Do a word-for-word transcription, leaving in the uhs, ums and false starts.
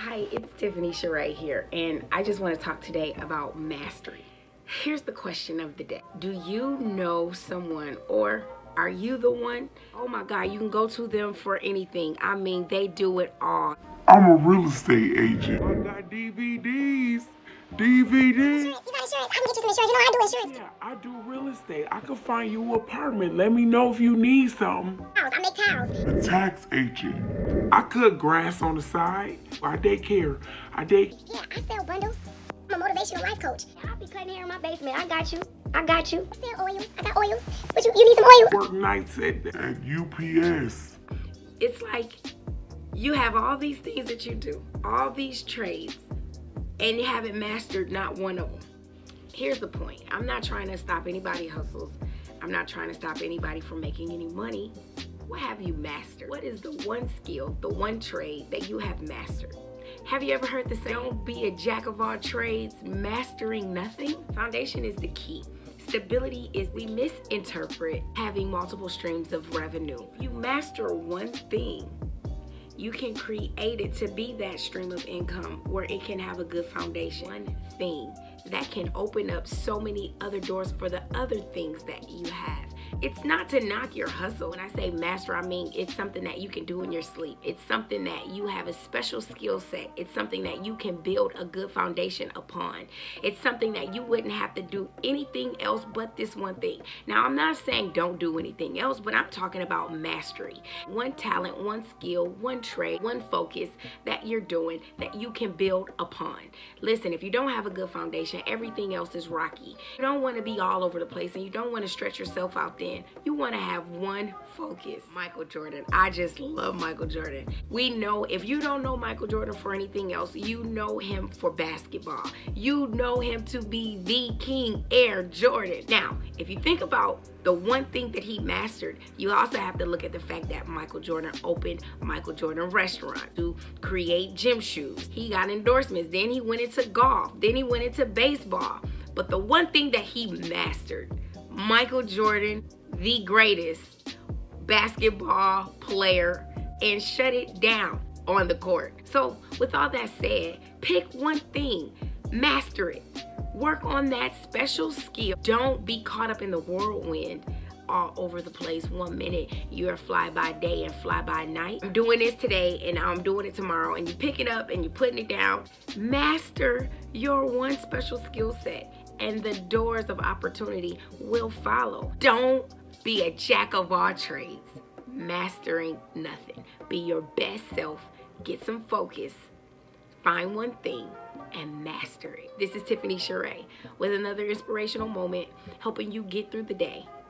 Hi, it's Tiffany Sheree here, and I just want to talk today about mastery. Here's the question of the day. Do you know someone, or are you the one? Oh my God, you can go to them for anything. I mean, they do it all. I'm a real estate agent. I got D V Ds. D V Ds. You got insurance. I can get you some insurance. You know I do insurance. Yeah, I do real estate. I can find you an apartment. Let me know if you need something. I make towels. A tax agent. I cut grass on the side. I take care. I take. Yeah, I sell bundles. I'm a motivational life coach. I'll be cutting hair in my basement. I got you. I got you. I sell oils. I got oils. But you, you need some oils. Work nights at, at U P S. It's like you have all these things that you do, all these trades, and you haven't mastered not one of them. Here's the point. I'm not trying to stop anybody hustles. I'm not trying to stop anybody from making any money. What have you mastered? What is the one skill, the one trade that you have mastered? Have you ever heard the saying, don't be a jack of all trades, mastering nothing? Foundation is the key. Stability is, we misinterpret having multiple streams of revenue. If you master one thing, you can create it to be that stream of income where it can have a good foundation. One thing that can open up so many other doors for the other things that you have. It's not to knock your hustle. When I say master, I mean it's something that you can do in your sleep. It's something that you have a special skill set. It's something that you can build a good foundation upon. It's something that you wouldn't have to do anything else but this one thing. Now, I'm not saying don't do anything else, but I'm talking about mastery. One talent, one skill, one trade, one focus that you're doing that you can build upon. Listen, if you don't have a good foundation, everything else is rocky. You don't want to be all over the place, and you don't want to stretch yourself out thin. You want to have one focus. Michael Jordan. I just love Michael Jordan. We know, if you don't know Michael Jordan for anything else, you know him for basketball. You know him to be the King Air Jordan. Now, if you think about the one thing that he mastered, you also have to look at the fact that Michael Jordan opened Michael Jordan restaurant to create gym shoes. He got endorsements. Then he went into golf. Then he went into baseball. But the one thing that he mastered, Michael Jordan, the greatest basketball player, and shut it down on the court. So with all that said, pick one thing, master it. Work on that special skill. Don't be caught up in the whirlwind all over the place. One minute you're fly by day and fly by night. I'm doing this today and I'm doing it tomorrow, and you pick it up and you're putting it down. Master your one special skill set, and the doors of opportunity will follow. Don't be a jack of all trades, mastering nothing. Be your best self, get some focus, find one thing, and master it. This is Tiffany Sheree with another inspirational moment, helping you get through the day